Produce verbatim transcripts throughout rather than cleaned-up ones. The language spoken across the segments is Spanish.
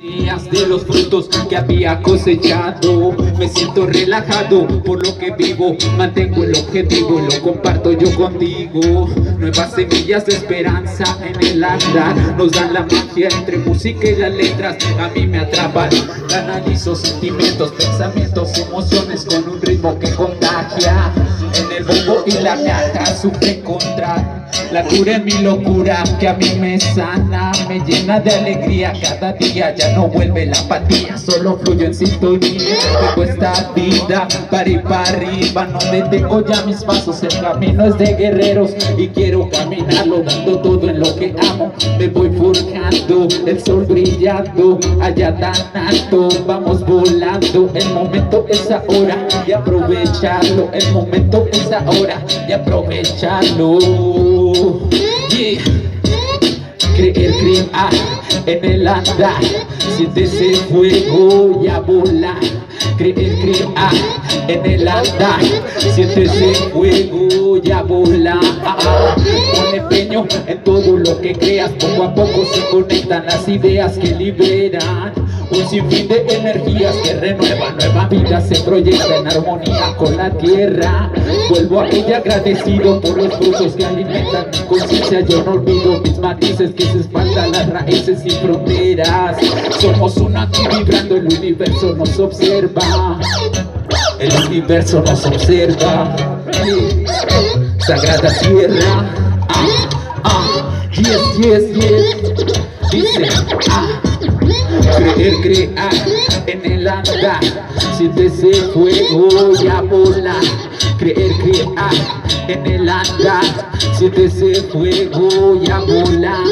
De los frutos que había cosechado, me siento relajado por lo que vivo, mantengo el objetivo y lo comparto yo contigo. Nuevas semillas de esperanza en el andar, nos dan la magia entre música y las letras. A mí me atrapan, analizo sentimientos, pensamientos, emociones con un ritmo que contagia. En el bombo y la caja supe encontrar la cura en mi locura, que a mí me sana, me llena de alegría cada día. Ya no vuelve la apatía, solo fluyo en sintonía. Tengo esta vida para ir para arriba, no detengo ya mis pasos. El camino es de guerreros y quiero caminarlo, dando todo en lo que amo. Me voy forjando, el sol brillando allá tan alto. Vamos volando, el momento es ahora y aprovecharlo. El momento es ahora y aprovecharlo. Yeah. Creer, crear en el andar, siente ese fuego y a volar. Creer, crear en el andar, siente ese fuego y a volar. Pon empeño en todo lo que creas, poco a poco se conectan las ideas que liberan un sinfín de energías que renuevan, nueva vida se proyecta en armonía con la tierra. Vuelvo a ella agradecido por los frutos que alimentan mi conciencia. Yo no olvido mis matices que se espaldan las raíces sin fronteras. Somos una aquí vibrando, el universo nos observa. El universo nos observa. Sagrada tierra. Ah, ah, yes, yes, yes. Dice, ah. Creer, crear en el andar, siente ese fuego y a volar. Creer, crear en el andar, siente ese fuego y a volar.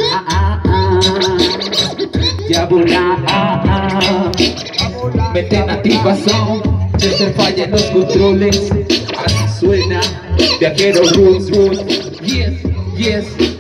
Y a volar. Meten activación, se falla en los controles. Así suena, viajero roots, roots. Yes, yes.